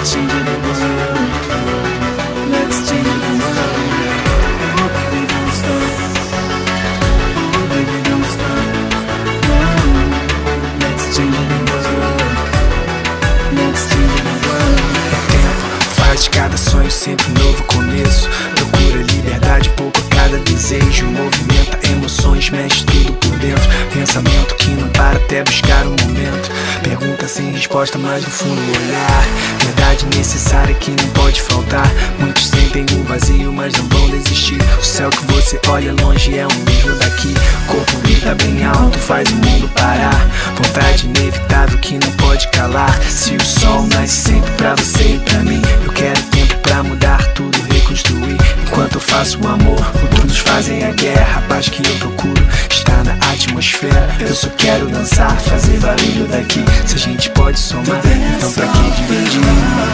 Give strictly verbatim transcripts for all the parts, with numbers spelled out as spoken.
Let's change the world. Let's change the world. Oh baby, don't stop. Oh baby, don't stop. Oh, let's change the world. Let's change the world. O tempo faz de cada sonho sempre um novo começo. Procura liberdade, pouco a cada desejo. Movimenta emoções, mexe tudo por dentro. Pensamento que não para até buscar um momento. Pergunta sem resposta, mas no fundo olhar. Verdade necessária que não pode faltar. Muitos sentem o vazio, mas não vão desistir. O céu que você olha longe é um mesmo daqui. Corpo grita bem alto, faz o mundo parar. Vontade inevitável que não pode calar. Se o sol nasce sempre pra você e pra mim, eu quero tempo pra mudar tudo, reconstruir. Enquanto eu faço o amor, outros fazem a guerra. A paz que eu procuro está na atmosfera. Eu só quero dançar, fazer barulho daqui. Se a gente pode somar, então pra que dividir?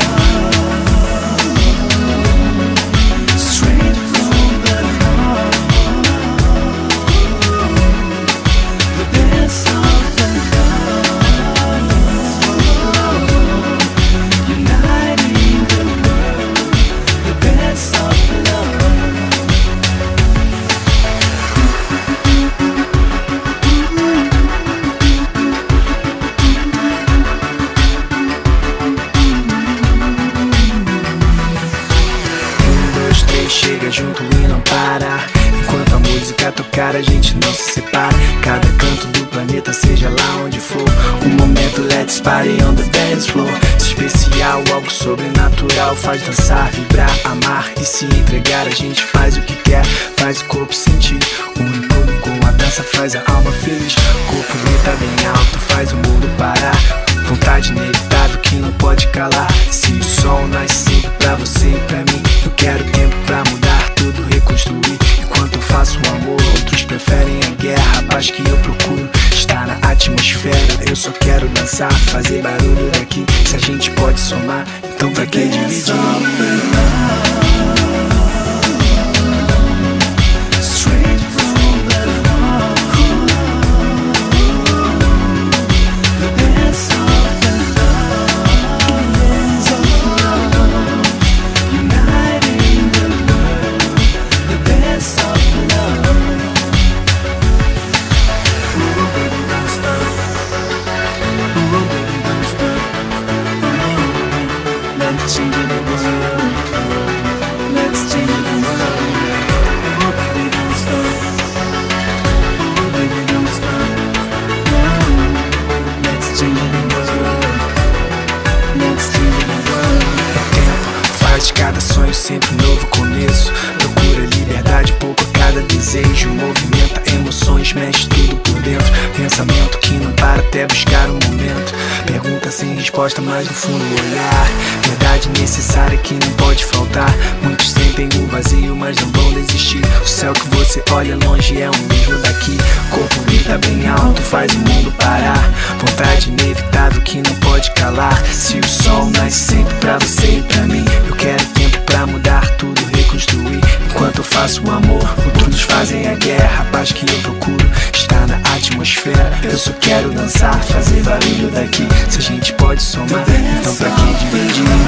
Chega junto e não para. Enquanto a música tocar, a gente não se separa. Cada canto do planeta, seja lá onde for. Um momento, let's party on the dance floor. Especial, algo sobrenatural. Faz dançar, vibrar, amar e se entregar. A gente faz o que quer, faz o corpo sentir. Une tudo com a dança, faz a alma feliz. O corpo grita bem alto, faz o mundo parar. Vontade inevitável que não pode calar. Se o sol nasce sempre pra você e pra mim, eu quero tempo pra mudar tudo, reconstruir. Enquanto eu faço o amor, outros preferem a guerra. A paz que eu procuro está na atmosfera. Eu só quero dançar, fazer barulho daqui. Se a gente pode somar, então pra que dividir? Let's change the world. Let's change the world. Oh baby, don't stop. Oh baby, don't stop. Oh, let's change the world. Let's change the world. O tempo faz de cada sonho sempre um novo começo. Procura liberdade, pouco a cada desejo. Movimenta emoções, mexe tudo por dentro. Pensamento que não para até buscar um momento. Pergunta sem resposta, mas no fundo olhar. Verdade necessária que não pode faltar. Muitos sentem o vazio, mas não vão desistir. O céu que você olha longe é um mesmo daqui. Corpo grita bem alto, faz o mundo parar. Vontade inevitável que não pode calar. Se o sol nasce sempre pra você e pra mim, eu quero tempo pra mudar tudo, reconstruir. Enquanto eu faço o amor, outros fazem a guerra. A paz que eu procuro está na atmosfera. Eu só quero dançar, fazer barulho daqui. Se a gente pode somar, então pra que dividir?